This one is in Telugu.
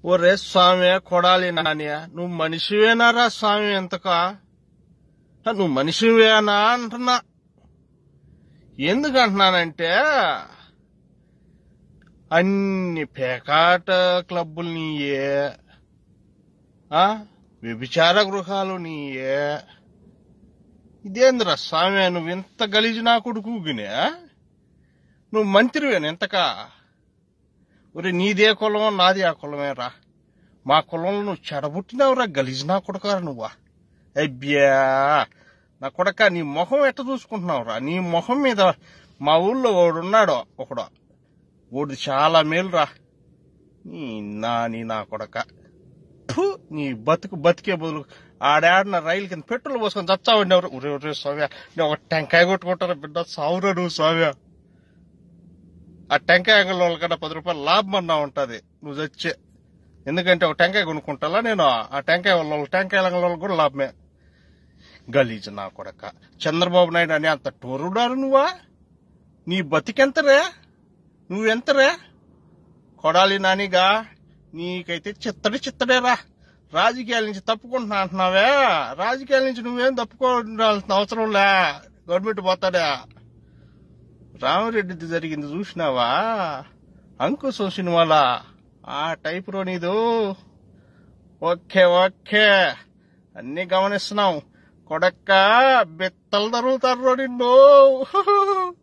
ఒరే స్వామి కొడాలి నానియా, నువ్వు మనిషివేనారా స్వామి? ఎంతకా నువ్వు మనిషివేనా అంటున్నా. ఎందుకంటున్నానంటే అన్ని పేకాట క్లబ్బులు నీయే, వ్యభిచార గృహాలు నీయే. ఇదేంద్రా స్వామి, నువ్వు ఇంత గలీజు నా కొడుకునే? నువ్వు మంత్రివేను ఎంతకా? ఒరే నీదే కులం నాది ఆ కులమేరా. మా కులంలో నువ్వు చెడబుట్టినావురా గలీజు నా కొడుకారా నువ్వా. అబ్బ్యా నా కొడక, నీ మొహం ఎట్ట చూసుకుంటున్నావురా? నీ మొహం మీద మా ఊళ్ళో ఒకడున్నాడు, ఓడి చాలా మేలురా. నా కొడక, నీ బతికే బదులు ఆడాడిన రైలు కింద పెట్రోల్ పోసుకొని చచ్చావండి. ఎవరు ఒరే స్వామి, నేను ఒక టెంకాయ కొట్టుకుంటారా బిడ్డ? సావురా నువ్వు స్వామి. ఆ టెంకాయ అంగళ్ళ వాళ్ళకన్నా 10 రూపాయలు లాభం అన్నా ఉంటది నువ్వు చచ్చే. ఎందుకంటే ఒక టెంకాయ కొనుక్కుంటా నేను, ఆ టెంకాయ టెంకాయ అంగళ్ళ వాళ్ళకి కూడా లాభమే. గలీజు నా కొడక. చంద్రబాబు నాయుడు అని అంత టోరుడారు నువ్వా? నీ బతికెంతరే? నువ్వెంతరే? కొడాలి నానిగా, నీకైతే చిత్తడేరా. రాజకీయాల నుంచి తప్పుకుంటున్నా అంటున్నావే, రాజకీయాల నుంచి నువ్వేం తప్పుకోవాల్సిన అవసరం లే. గవర్నమెంట్ పోతాడా? రామిరెడ్డిది జరిగింది చూసినావా? అంకుశం సినిమాలా ఆ టైప్ లో నీదు. ఓకే అన్ని గమనిస్తున్నాం కొడక్క. బెత్తలు తరుగుతారు నిన్ను.